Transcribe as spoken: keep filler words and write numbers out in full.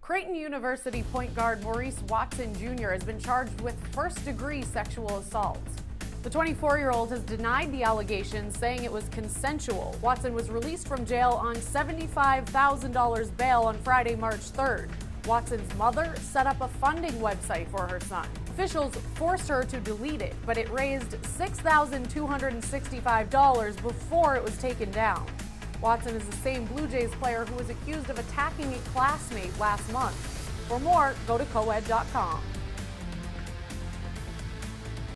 Creighton University point guard Maurice Watson Junior has been charged with first-degree sexual assault. The twenty-four-year-old has denied the allegations, saying it was consensual. Watson was released from jail on seventy-five thousand dollars bail on Friday, March third. Watson's mother set up a funding website for her son. Officials forced her to delete it, but it raised six thousand two hundred sixty-five dollars before it was taken down. Watson is the same Blue Jays player who was accused of attacking a classmate last month. For more, go to coed dot com.